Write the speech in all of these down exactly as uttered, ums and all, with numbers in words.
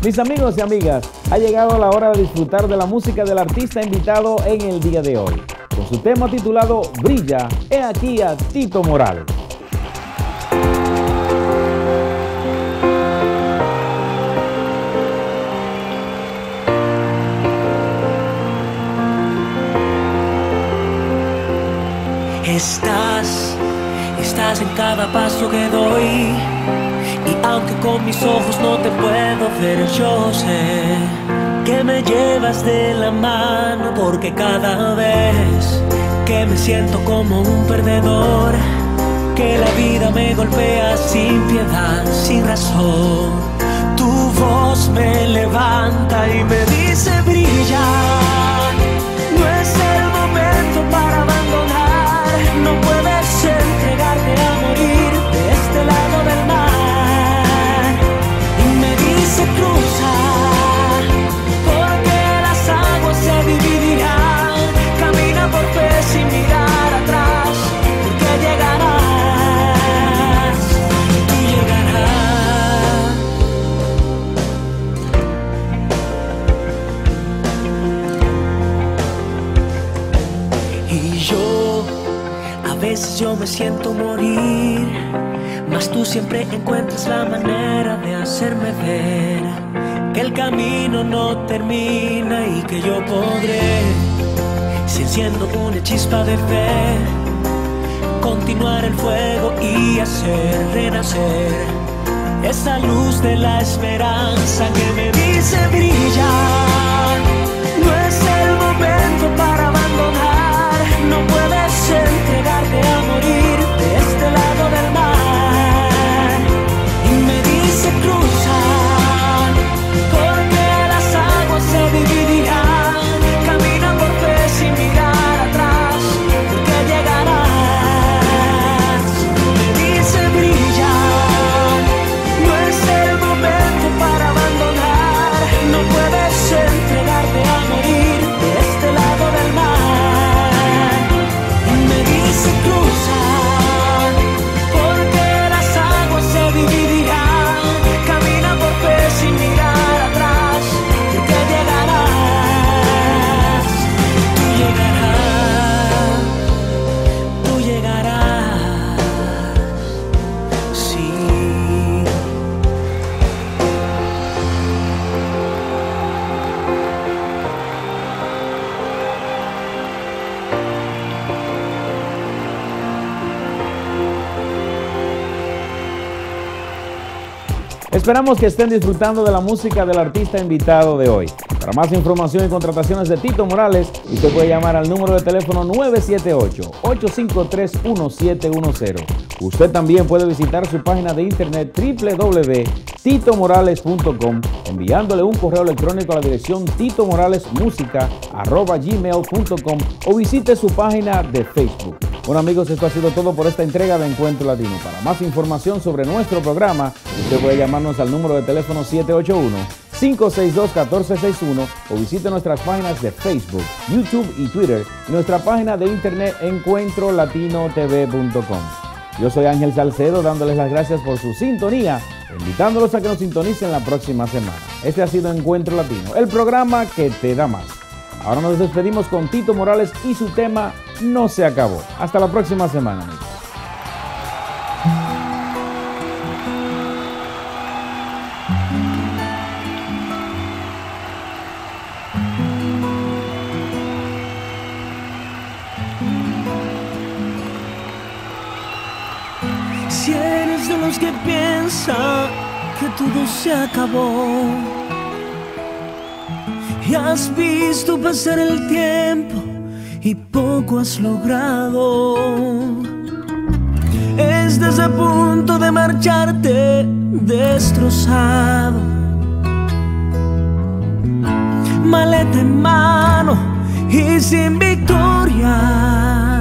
Mis amigos y amigas, ha llegado la hora de disfrutar de la música del artista invitado en el día de hoy. Con su tema titulado Brilla, he aquí a Tito Morales. Estás, estás en cada paso que doy. Y aunque con mis ojos no te puedo ver, yo sé que me llevas de la mano. Porque cada vez que me siento como un perdedor, que la vida me golpea sin piedad, sin razón, tu voz me levanta y me dice brilla. No es el momento para abandonar, no puedes entregarte a morir de este lado del mar. Y me dice cruza, porque las aguas se dividirán. Camina por fe sin mirar atrás, porque llegarás, tú llegarás. Y yo, a veces yo me siento morir, mas tú siempre encuentras la manera de hacerme ver que el camino no termina y que yo podré, si enciendo una chispa de fe, continuar el fuego y hacer renacer esa luz de la esperanza que me dice brilla. No es el momento para abandonar, no puedes entregarte a morir de este lado del mar. Y me dice cruza, porque las aguas se dividirán. Camina por fe sin mirar atrás, porque llegarás. Me dice brilla, no es el momento para abandonar, no puedes entregarte a morir de este lado del mar. Y me dice cruza, porque las aguas se dividirán. Camina por fe sin mirar atrás, porque llegarás, tú llegarás, tú llegarás, sí. Esperamos que estén disfrutando de la música del artista invitado de hoy. Para más información y contrataciones de Tito Morales, usted puede llamar al número de teléfono nueve siete ocho, ocho cinco tres, uno siete uno cero. Usted también puede visitar su página de internet doble u doble u doble u punto tito morales punto com enviándole un correo electrónico a la dirección titomoralesmusica arroba gmail punto com o visite su página de Facebook. Bueno amigos, esto ha sido todo por esta entrega de Encuentro Latino. Para más información sobre nuestro programa, usted puede llamarnos al número de teléfono siete ocho uno, cinco seis dos, uno cuatro seis uno o visite nuestras páginas de Facebook, YouTube y Twitter y nuestra página de internet encuentro latino t v punto com. Yo soy Ángel Salcedo, dándoles las gracias por su sintonía, invitándolos a que nos sintonicen la próxima semana. Este ha sido Encuentro Latino, el programa que te da más. Ahora nos despedimos con Tito Morales y su tema No se acabó. Hasta la próxima semana, amigos. Si eres de los que piensa que todo se acabó y has visto pasar el tiempo y poco has logrado, estás a punto de marcharte destrozado, maleta en mano y sin victoria.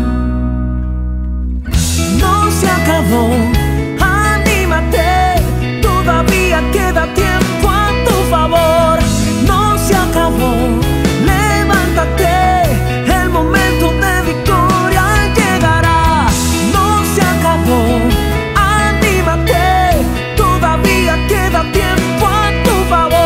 No se acabó, anímate, todavía queda tiempo a tu favor. No se acabó, levántate, el momento de victoria llegará. No se acabó, anímate, todavía queda tiempo a tu favor.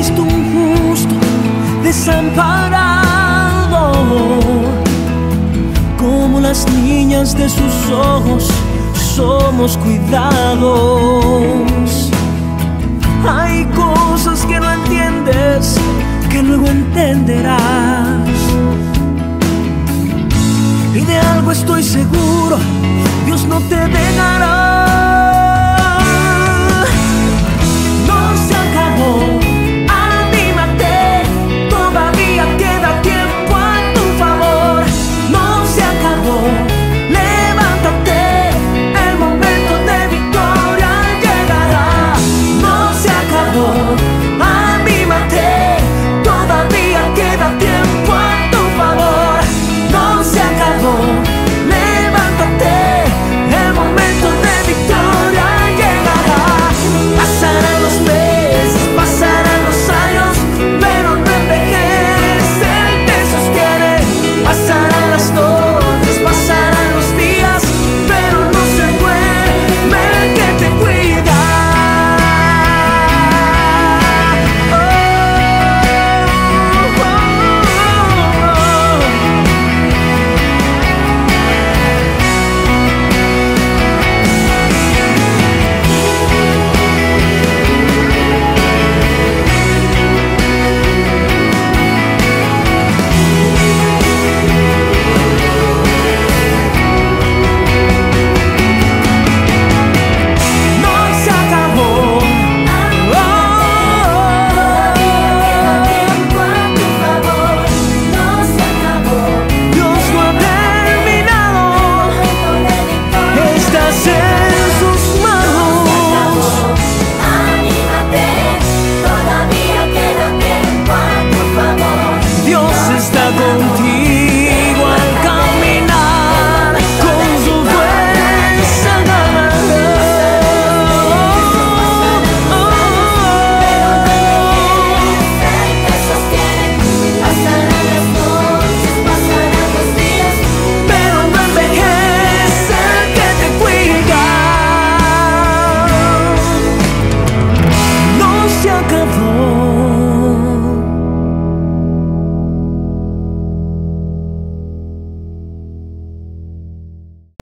visto un justo desamparado, como las niñas de sus ojos somos cuidados. Hay cosas que no entiendes, que luego entenderás. Y de algo estoy seguro, Dios no te dejará.